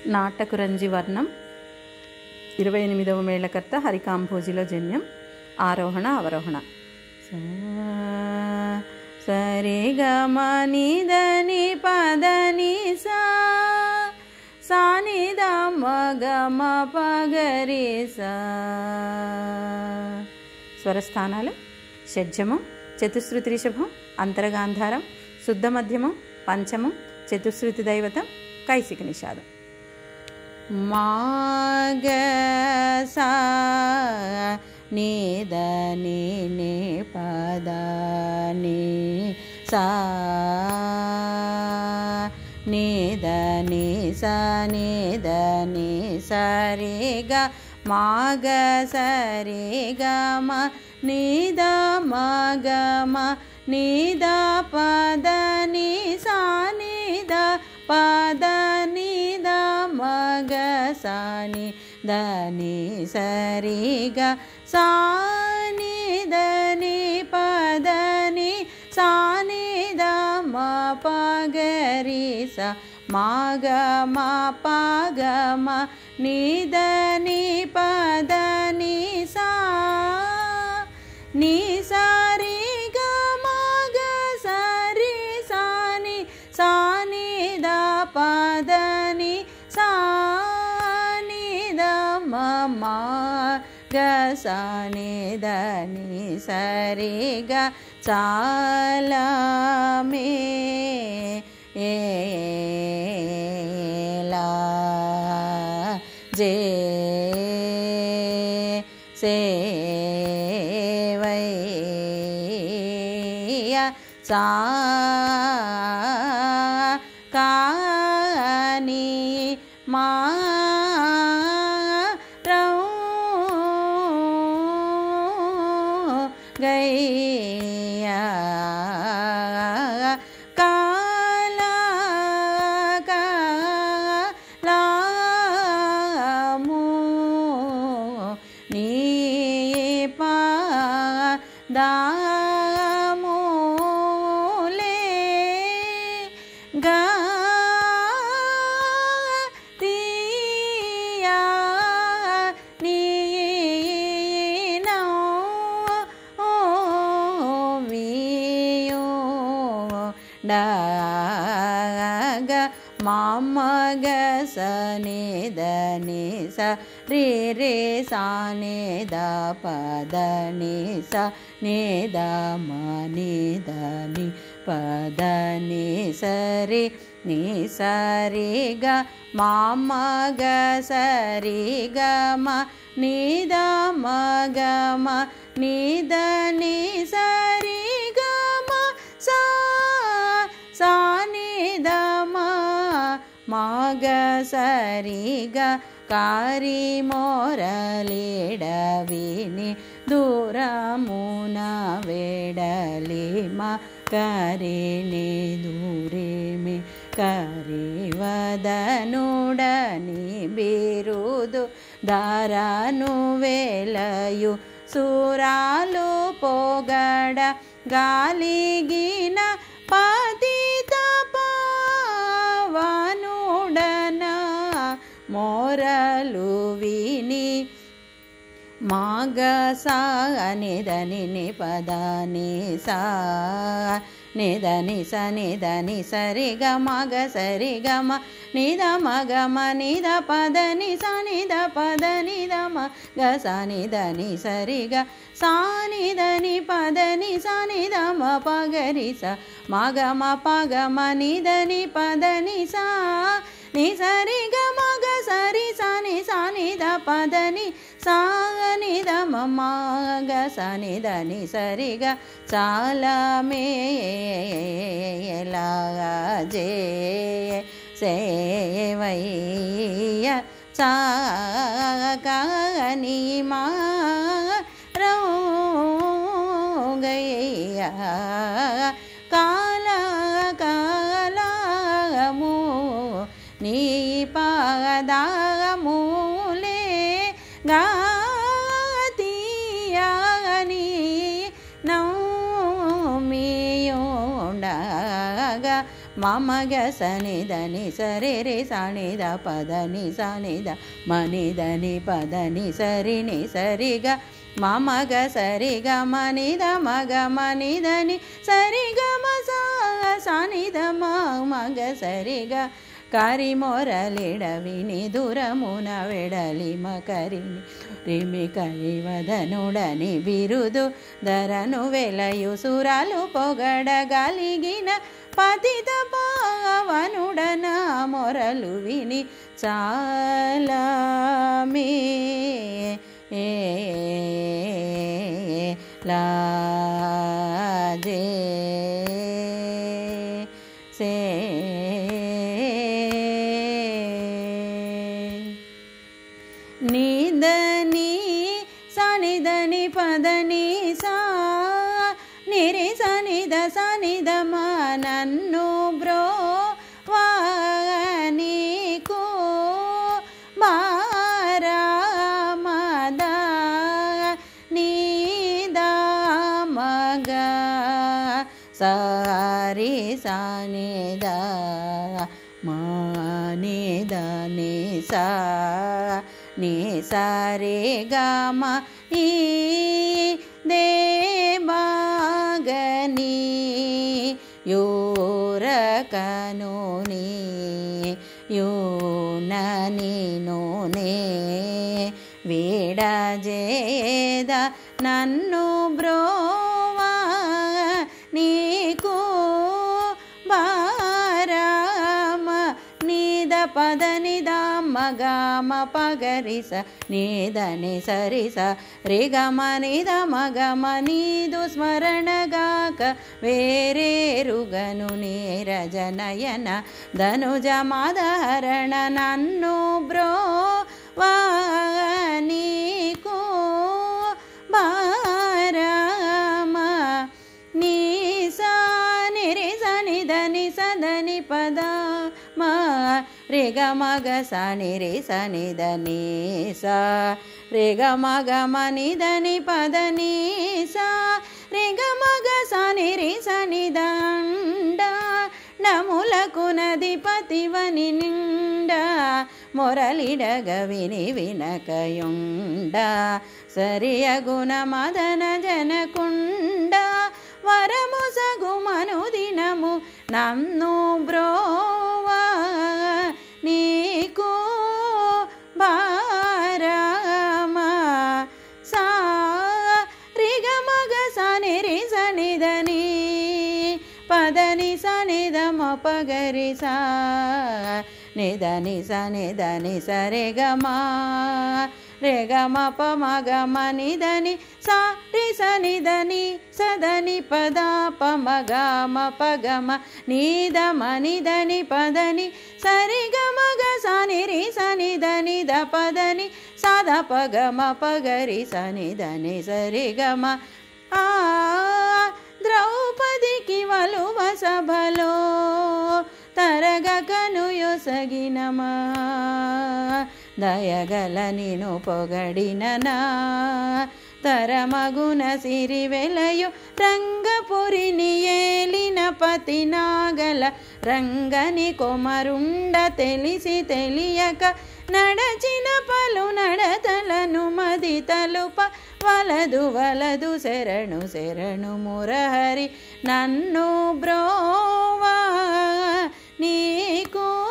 నాటకురంజి వర్ణం 28వ మేళకర్త హరికాంభోజిలో జన్యం. ఆరోహణ అవరోహణ. సరి గమ నిద ని పద ని సా ని ద మ గ మ ప గ రి సా. స్వరస్థానాలు: షడ్జమం, చతుశ్రుతి రిషభం, అంతరగాంధారం, శుద్ధ మధ్యమం, పంచమం, చతుశ్రుతి దైవతం, కైసిక నిషాదం. మా గ సా ని ద ని ని ప ద ని సా ని ద ని సా ని ద ని సా రి గ మా గ స రి గ మ ని ద మ గ మ ని ద ప ద ని సా ని ద ప ద ని ద మ గ సా ని ద ని స రి గ సా ని ద ని ప ద ని సా ని ద మ ప గ రి సా మా గ మ ప గ మ ని ద ని ప ద ని సా ని సా రి గ మ గ స రి సా ని ద ప ద ని సా ని ద మ మ గ సా ని ద ని స రి గ చాలా మే లా జే సేవయ్య సా కాని మా రౌ గయ్య కాల కాలము నీ పా దాములే గా తీయా నీ నౌ వియో డాగ మామ గ స ని ద ని స రి రి సా ని ద ప ద ని స ని ద మ ని ద ని ప ద ని స రి ని స రి గ మామ గ స రి గ మ ని ద మ గ మ ని ద ని స రి గ మ సా సా ని ద మ మా గ స రి గ కారి మోరలిడవిని దూరమున వేడలి మా కరిని దూరేమి కరి వదనుడని బిరుదు దారను వేలయు సురాలు పొగడ గాలిగిన పతిత పావనుడన మోరలు విని మా గ సా ని ద ని ని ప ద ని సా ని ద ని స ని ద ని స రి గ మ గ స రి గ మ ని ద మ గ మ ని ద ప ద ని స ని ద ప ద ని ద మ గ స ని ద ని స రి గ సా ని ద ని ప ద ని స ని ద మ ప గ రి స మ గ మ ప గ మ ని ద ని ప ద ని సా ని స రి గ మ గ స రి సా ని ద ప ద ని సా ని ద మ మ గ స ని ద ని స రి గ చాలా మేలా జే సేవయ్య సా కాని మా రౌ గయ్య కాల కాలము నీ పాదములే గా తీయని నౌమియోండగా మమగ సనిదని సరి సనిద పదని సనిద మనిదని పదని సరిని సరిగా మమగ సరిగ మనిద మగ మనిదని సరిగ సనిద మగ సరిగ కారి మొరలిడవిని దూరమున వెడలి మకరిని రిమి కలివదనుడని బిరుదు ధరను వెలయు సురాలు పొగడగలిగిన పతిత పావనుడన మొరలు విని చాలా మే లాజే సే నిదని సనిదని పదని సా నిరి సనిద సనిద మా నన్ను బ్రో వానికు బారామద నీదా మగ సారి సనిద మానిద నిసా నీ సారే గామ ఈ దేవాగని యోరకను నీ యోనని నోనే వేడజేద నన్ను బ్రోవా నీకు బారామ నీద పదనిద మగమ పగరిస నీదని సరిస రిగమ నిద మగమ నీదు స్మరణగాక వేరేరుగను నీరజనయన ధనుజ మదహరణ నన్ను బ్రో వానికు బారామ నీ సా నిరి సనిదని సదని పద మా రిగ మగ సనిరి సనిదని సా రిగ మగ మనిదని పదని సా రిగ మగ సనిరి సనిదండ నములకు నదిపతివని నిండ మొరలిడగ విని వినకయుండ సరియగుణ మదన జనకుండ వరము సగుమను దినము నన్ను బ్రోవా నీకు బారామ సా రిగ మగ సనిరి సనిదని పదని సనిద మపగరి సా నిదని సనిదని సరిగమా రేగమ పమగ మనిదని సా రి సనిదని సదని పద పమగ పగమ నీద మనిదని పదని సరిగమగ సనిరి సనిదని ద పదని సద పగమ పగరి సనిదని సరిగమ ఆ ద్రౌపదికి వలువ సభలో తరగకను యొసగినమా దయగల నిను పొగడిననా తరమగున సిరి వెలయు రంగపురిని ఏలిన పతి నాగల రంగని కొమరుండ తెలిసి తెలియక నడచిన పలు నడతలను మది తలుప వలదు వలదు శరణు శరణు మురహరి నన్ను బ్రోవా నీకు